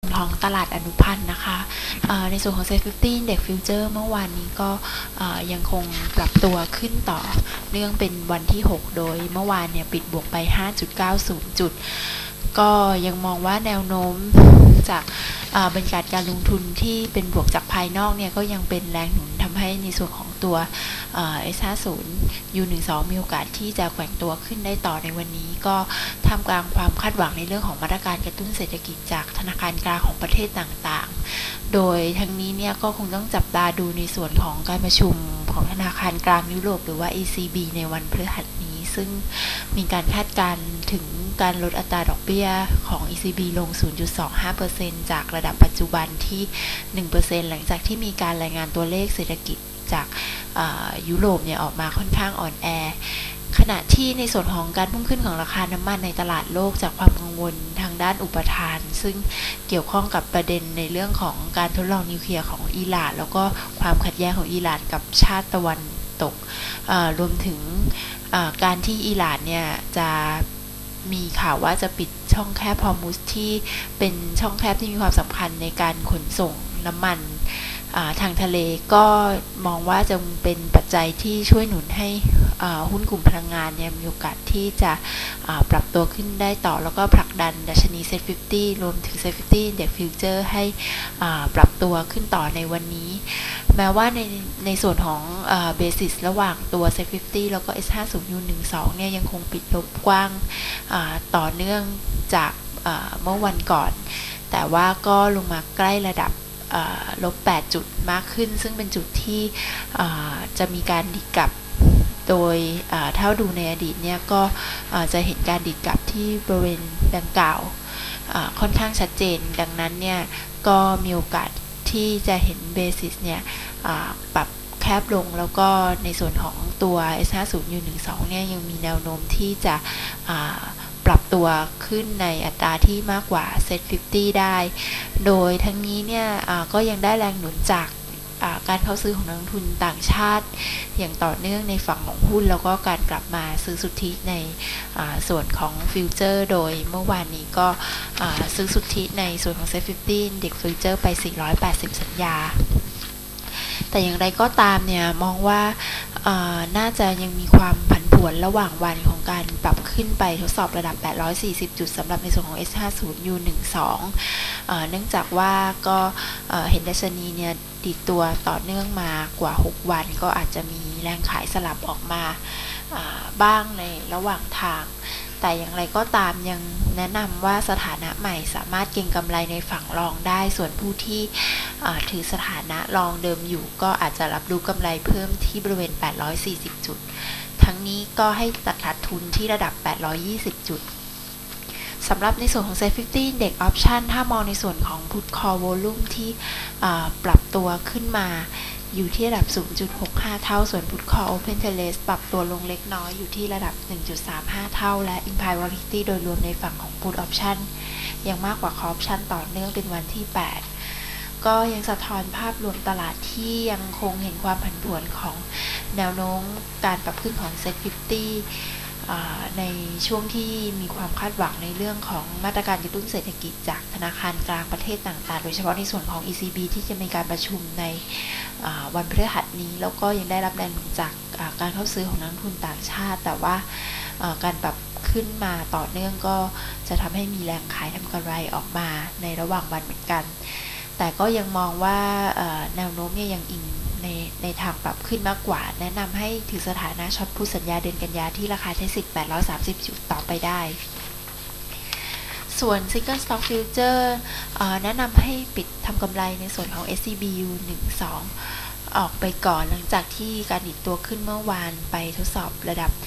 ของตลาดอนุพันธ์นะคะในส่วนของ Safety Index Future เมื่อวานนี้ก็ยังคงปรับตัวขึ้นต่อเนื่องเป็นวันที่ 6 โดยเมื่อวานเนี่ยปิดบวกไป 5.90 จุดก็ยังมองว่าแนวโน้มจากบรรยากาศการลงทุนที่เป็นบวกจากภายนอกเนี่ยก็ยังเป็นแรงหนุนทำให้ในส่วนของตัว S50 U12 มีโอกาสที่จะแกว่งตัวขึ้นได้ต่อในวันนี้ก็ท่ามกลางความคาดหวังในเรื่องของมาตรการกระตุ้นเศรษฐกิจจากธนาคารกลางของประเทศต่างๆโดยทั้งนี้เนี่ยก็คงต้องจับตาดูในส่วนของการประชุมของธนาคารกลางยุโรปหรือว่า ECB ในวันพฤหัสนี้ซึ่งมีการคาดการณ์ถึงการลดอัตราดอกเบี้ยของ ECB ลง 0.25% จากระดับปัจจุบันที่ 1% หลังจากที่มีการรายงานตัวเลขเศรษฐกิจจากยุโรปเนี่ยออกมาค่อนข้างอ่อนแอขณะที่ในส่วนของการพุ่งขึ้นของราคาน้ำมันในตลาดโลกจากความกังวลทางด้านอุปทานซึ่งเกี่ยวข้องกับประเด็นในเรื่องของการทดลองนิวเคลียร์ของอิหร่านแล้วก็ความขัดแย้งของอิหร่านกับชาติตะวันตกรวมถึงการที่อิหร่านเนี่ยจะมีข่าวว่าจะปิดช่องแคบฮอร์มุซที่เป็นช่องแคบที่มีความสำคัญในการขนส่งน้ำมันทางทะเลก็มองว่าจะเป็นปัจจัยที่ช่วยหนุนให้หุ้นกลุ่มพลังงานเนี่ยมีโอกาสที่จะปรับตัวขึ้นได้ต่อแล้วก็ผลักดันดัชนี Set 50รวมถึง Safety Index Future ให้ปรับตัวขึ้นต่อในวันนี้แม้ว่าในส่วนของเบสิสระหว่างตัว Set 50แล้วก็ S50 U12 เนี่ยยังคงปิดลบกว้างต่อเนื่องจากเมื่อวันก่อนแต่ว่าก็ลงมาใกล้ระดับลบ 8 จุดมากขึ้นซึ่งเป็นจุดที่จะมีการดิดกลับโดยเท่าดูในอดีตเนี่ยก็จะเห็นการดิดกลับที่บริเวณดังกล่าวค่อนข้างชัดเจนดังนั้นเนี่ยก็มีโอกาสที่จะเห็นเบสิสเนี่ยปรับแคบลงแล้วก็ในส่วนของตัว S50 U12 เนี่ยยังมีแนวโน้มที่จะปรับตัวขึ้นในอัตราที่มากกว่า Set 50 ได้โดยทั้งนี้เนี่ยก็ยังได้แรงหนุนจากการเข้าซื้อของนักลงทุนต่างชาติอย่างต่อเนื่องในฝั่งของหุ้นแล้วก็การกลับมาซื้อสุทธิในส่วนของฟิวเจอร์โดยเมื่อวานนี้ก็ซื้อสุทธิในส่วนของ Set 50 Index Future ไป480สัญญาแต่อย่างไรก็ตามเนี่ยมองว่าน่าจะยังมีความผันผวนระหว่างวันของการปรับขึ้นไปทดสอบระดับ840จุดสำหรับในส่วนของ S50 U12 เนื่องจากว่าก็เห็นดัชนีเนี่ยดีดตัวต่อเนื่องมากว่า6วันก็อาจจะมีแรงขายสลับออกมาบ้างในระหว่างทางแต่อย่างไรก็ตามยังแนะนำว่าสถานะใหม่สามารถเก็งกำไรในฝั่งรองได้ส่วนผู้ที่ถือสถานะรองเดิมอยู่ก็อาจจะรับรู้กำไรเพิ่มที่บริเวณ840จุดทั้งนี้ก็ให้ตัดขาดทุนที่ระดับ820จุดสำหรับในส่วนของ Set 50 Index Option ถ้ามองในส่วนของ Put Call Volume ที่ปรับตัวขึ้นมาอยู่ที่ระดับ 0.65 เท่าส่วน Put Call Open Interest ปรับตัวลงเล็กน้อยอยู่ที่ระดับ 1.35 เท่าและ Implied Volatility โดยรวมในฝั่งของ Put Option ยังมากกว่า Call Option ต่อเนื่องเป็นวันที่ 8 ก็ยังสะท้อนภาพรวมตลาดที่ยังคงเห็นความผันผวนของแนวโน้มการปรับขึ้นของ Set 50ในช่วงที่มีความคาดหวังในเรื่องของมาตรการกระตุ้นเศรษฐกิจจากธนาคารกลางประเทศต่างๆโดยเฉพาะในส่วนของ ECB ที่จะมีการประชุมในวันพฤหัสนี้แล้วก็ยังได้รับแรงหนุนจากการเข้าซื้อของนักลงทุนต่างชาติแต่ว่าการปรับขึ้นมาต่อเนื่องก็จะทำให้มีแรงขายทำกำไรออกมาในระหว่างวันเหมือนกันแต่ก็ยังมองว่าแนวโน้มเนี่ยยังอิงในทางปรับขึ้นมากกว่าแนะนำให้ถือสถานะช็อตพุทสัญญาเดือนกันยาที่ราคาใช้สิทธิ์830จุดต่อไปได้ส่วน Single Stock Future แนะนำให้ปิดทำกำไรในส่วนของ SCB U12 ออกไปก่อนหลังจากที่การดิดตัวขึ้นเมื่อวานไปทดสอบระดับ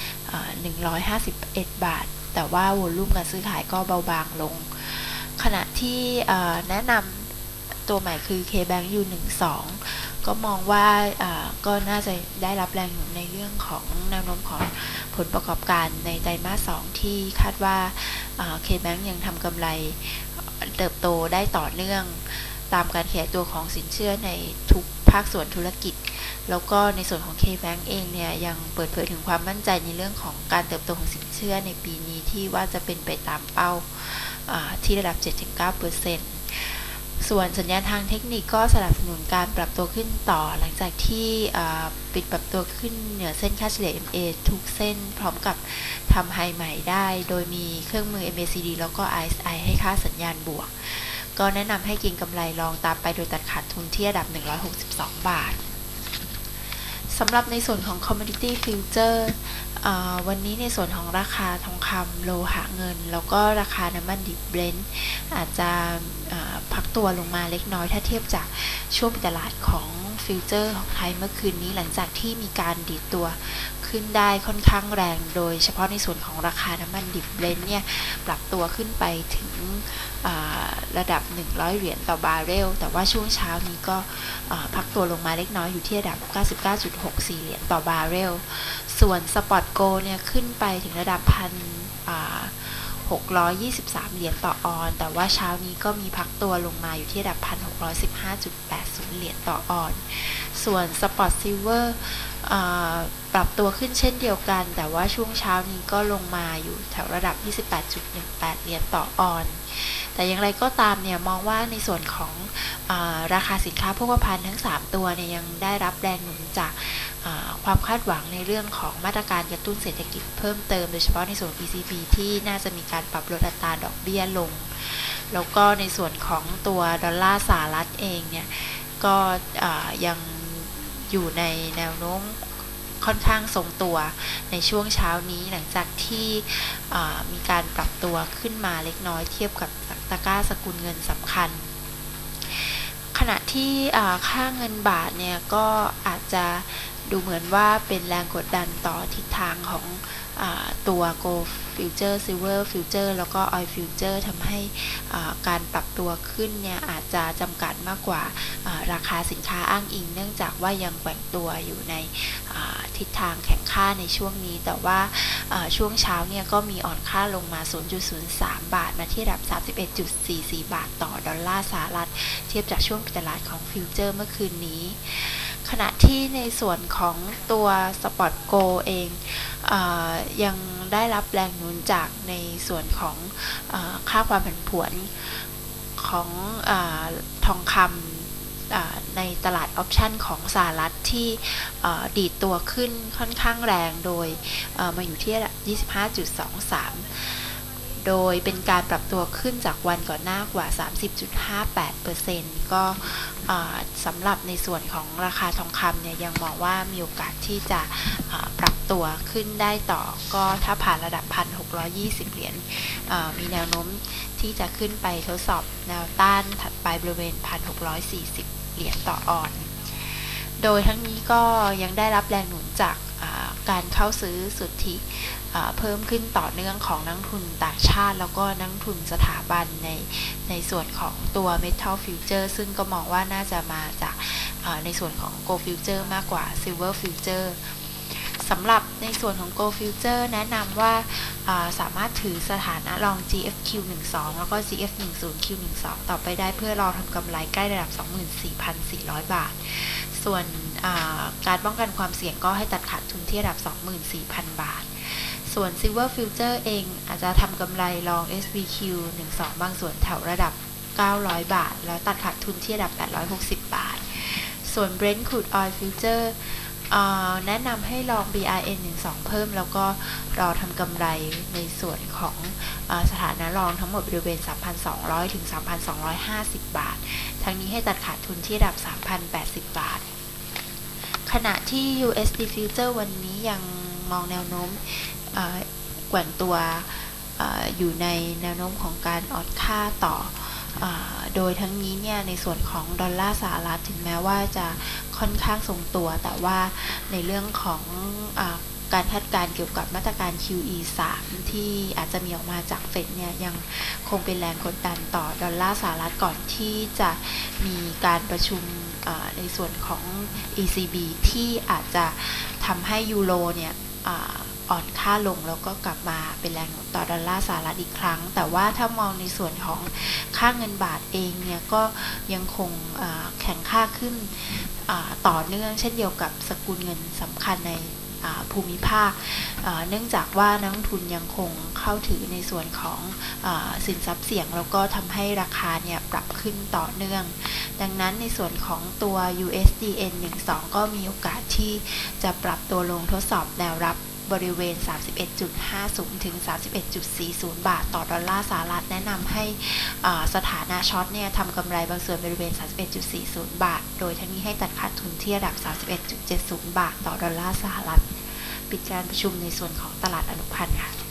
151 บาทแต่ว่าวอลุ่มการซื้อขายก็เบาบางลงขณะที่แนะนำตัวใหม่คือ KBank U12ก็มองว่าก็น่าจะได้รับแรงหนุนในเรื่องของแนวโน้มของผลประกอบการในไตรมาส 2ที่คาดว่าKBank ยังทำกำไรเติบโตได้ต่อเนื่องตามการขยายตัวของสินเชื่อในทุกภาคส่วนธุรกิจแล้วก็ในส่วนของ KBank เองเนี่ยยังเปิดเผยถึงความมั่นใจในเรื่องของการเติบโตของสินเชื่อในปีนี้ที่ว่าจะเป็นไปตามเป้าที่ระดับ 7-9% ส่วนสัญญาณทางเทคนิคก็สนับสนุนการปรับตัวขึ้นต่อหลังจากที่ปิดปรับตัวขึ้นเหนือเส้นค่าเฉลี่ย MA ทุกเส้นพร้อมกับทำไฮใหม่ได้โดยมีเครื่องมือ MACD แล้วก็ RSI ให้ค่าสัญญาณบวกก็แนะนำให้เก็งกำไรลองตามไปโดยตัดขาดทุนที่ระดับ162 บาทสำหรับในส่วนของ Commodity Future วันนี้ในส่วนของราคาทองคำโลหะเงินแล้วก็ราคาน้ำมันดิบเบรนท์อาจจะพักตัวลงมาเล็กน้อยถ้าเทียบจากช่วงปิดตลาดของฟิวเจอร์ของไทยเมื่อคืนนี้หลังจากที่มีการดีดตัวขึ้นได้ค่อนข้างแรงโดยเฉพาะในส่วนของราคาน้ำมันดิบเบรนท์เนี่ยปรับตัวขึ้นไปถึงระดับ100 เหรียญต่อบาร์เรลแต่ว่าช่วงเช้านี้ก็พักตัวลงมาเล็กน้อยอยู่ที่ระดับ 99.64 เหรียญต่อบาร์เรลส่วนสปอตโกเนี่ยขึ้นไปถึงระดับ623 เหรียญต่อออนแต่ว่าเช้านี้ก็มีพักตัวลงมาอยู่ที่ระดับ 1,615.80 เหรียญต่อออนส่วนสปอตซิลเวอร์ปรับตัวขึ้นเช่นเดียวกันแต่ว่าช่วงเช้านี้ก็ลงมาอยู่แถวระดับ 28.18 เหรียญต่อออนแต่อย่างไรก็ตามเนี่ยมองว่าในส่วนของราคาสินค้าโภคภัณฑ์ทั้ง3ตัวเนี่ยยังได้รับแรงหนุนจากความคาดหวังในเรื่องของมาตรการกระตุ้นเศรษฐกิจเพิ่มเติมโดยเฉพาะในส่วน ECB ที่น่าจะมีการปรับลดอัตราดอกเบี้ยลงแล้วก็ในส่วนของตัวดอลลาร์สหรัฐเองเนี่ยก็ยังอยู่ในแนวโน้มค่อนข้างทรงตัวในช่วงเช้านี้หลังจากที่มีการปรับตัวขึ้นมาเล็กน้อยเทียบกับตะกร้าสกุลเงินสำคัญขณะที่ค่าเงินบาทเนี่ยก็อาจจะดูเหมือนว่าเป็นแรงกดดันต่อทิศทางของตัว Gold Future Silver Future แล้วก็ Oil Future ทำให้การปรับตัวขึ้นเนี่ยอาจจะจำกัดมากกว่าราคาสินค้าอ้างอิงเนื่องจากว่ายังแกว่งตัวอยู่ในทิศทางแข็งค่าในช่วงนี้แต่ว่าช่วงเช้าเนี่ยก็มีอ่อนค่าลงมา 0.03 บาทมาที่ระดับ 31.44 บาทต่อดอลลาร์สหรัฐเทียบจากช่วงปิดตลาดของฟิวเจอร์เมื่อคืนนี้ขณะที่ในส่วนของตัวสปอตโกเองยังได้รับแรงหนุนจากในส่วนของค่าความผันผวนของทองคำในตลาดออปชันของสหรัฐที่ดีดตัวขึ้นค่อนข้างแรงโดยมาอยู่ที่ 25.23 โดยเป็นการปรับตัวขึ้นจากวันก่อนหน้ากว่า 30.58% ก็สำหรับในส่วนของราคาทองคำเนี่ยยังมองว่ามีโอกาสที่จะปรับตัวขึ้นได้ต่อก็ถ้าผ่านระดับ 1,620 เหรียญมีแนวโน้มที่จะขึ้นไปทดสอบแนวต้านถัดไปบริเวณ 1,640 เหรียญต่อออนโดยทั้งนี้ก็ยังได้รับแรงหนุนจากการเข้าซื้อสุทธิเพิ่มขึ้นต่อเนื่องของนักทุนต่างชาติแล้วก็นักทุนสถาบันในส่วนของตัว Metal Future ซึ่งก็มองว่าน่าจะมาจากในส่วนของ Gold Future มากกว่า Silver Future สำหรับในส่วนของ Gold Future แนะนำว่าสามารถถือสถานะลอง GFQ12 แล้วก็ GF10Q12 ต่อไปได้เพื่อรอทำกำไรใกล้ระดับ 24,400 บาทส่วนการป้องกันความเสี่ยงก็ให้ตัดขาดทุนที่ระดับ 24,000 บาทส่วน Silver Future เองอาจจะทำกำไรลอง SBQ12 บางส่วนแถวระดับ 900 บาทแล้วตัดขาดทุนที่ระดับ 860 บาทส่วน Brent Crude Oil Futureแนะนำให้ลอง BRN12 เพิ่มแล้วก็รอทำกำไรในส่วนของสถานะรองทั้งหมดบริเวณ 3,200 ถึง 3,250 บาททั้งนี้ให้ตัดขาดทุนที่ระดับ 3,080 บาทขณะที่ USD Future วันนี้ยังมองแนวโน้มแกว่งตัวอยู่ในแนวโน้มของการอ่อนค่าต่อโดยทั้งนี้เนี่ยในส่วนของดอลลาร์สหรัฐถึงแม้ว่าจะค่อนข้างทรงตัวแต่ว่าในเรื่องของการคาดการณ์เกี่ยวกับมาตรการ QE 3 ที่อาจจะมีออกมาจากเฟดเนี่ยยังคงเป็นแรงกดดันต่อดอลลาร์สหรัฐก่อนที่จะมีการประชุมในส่วนของ ECB ที่อาจจะทำให้ยูโรเนี่ยอ่อนค่าลงแล้วก็กลับมาเป็นแรงหนุนต่อดอลลาร์สหรัฐอีกครั้งแต่ว่าถ้ามองในส่วนของค่าเงินบาทเองเนี่ยก็ยังคงแข็งค่าขึ้นต่อเนื่องเช่นเดียวกับสกุลเงินสำคัญในภูมิภาคเนื่องจากว่านักลงทุนยังคงเข้าถือในส่วนของสินทรัพย์เสี่ยงแล้วก็ทำให้ราคาเนี่ยปรับขึ้นต่อเนื่องดังนั้นในส่วนของตัว USDN12 ก็มีโอกาสที่จะปรับตัวลงทดสอบแนวรับบริเวณ 31.50 ถึง 31.40 บาทต่อดอลลาร์สหรัฐแนะนำให้สถานะช็อตเนี่ยทำกำไรบางส่วนบริเวณ 31.40 บาทโดยทั้งนี้ให้ตัดขาดทุนที่ระดับ 31.70 บาทต่อดอลลาร์สหรัฐปิดการประชุมในส่วนของตลาดอนุพันธ์ค่ะ